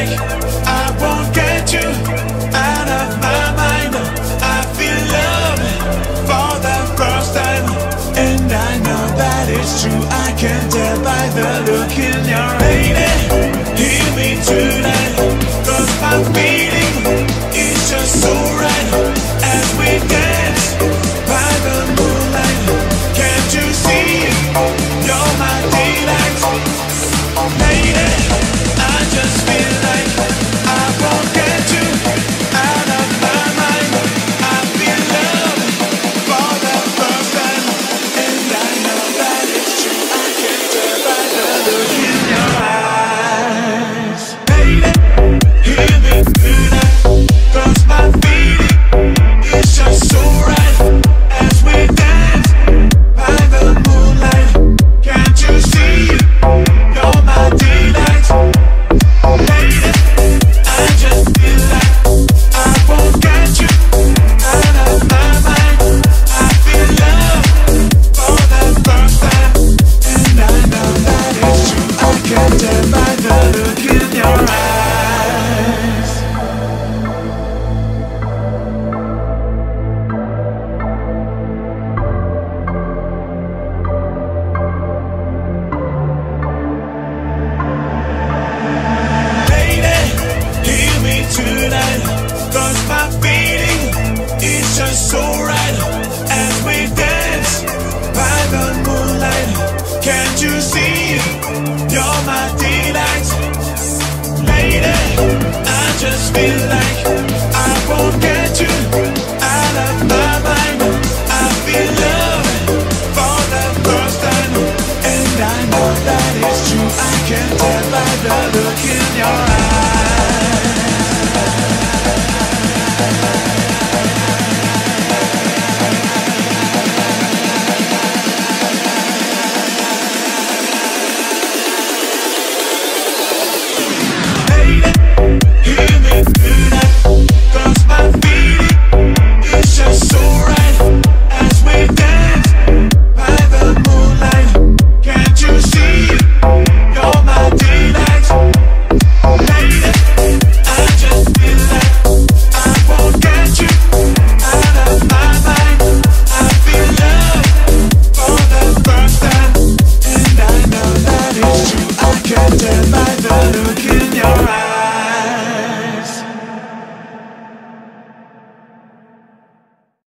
like I won't get you out of my mind. I feel love for the first time, and I know that it's true. I can tell by the look in your lady. Hear me tonight, 'cause my feeling is just so right as we dance by the moonlight. Can't you see? You're my delight, lady. I just feel like I won't get you out of my mind. I feel love for the first time, and I know that it's true. I can tell by the look in your eyes, lady. Hear me tonight, 'cause my feeling is just so right as we dance by the moonlight. Can't you see? You're my delight, lady. I just feel like I won't get you out of my mind. I feel love for the first time, and I know that it's true. I can tell by the look in your eyes. Lady, hear me tonight, 'cause my feeling is just so right as we dance by the moonlight. Can't you see? You're my delight, lady. I just feel like I won't get you out of my mind. I feel love for the first time, and I know that it's true. I can tell by the look in your eyes. Lady, hear me tonight, 'cause my feeling is just so right as we dance by the moonlight. Can't you see? You're my delight, lady. I just feel like I won't get you out of my mind. I feel love for the first time, and I know that it's true. I can tell by the look in your eyes.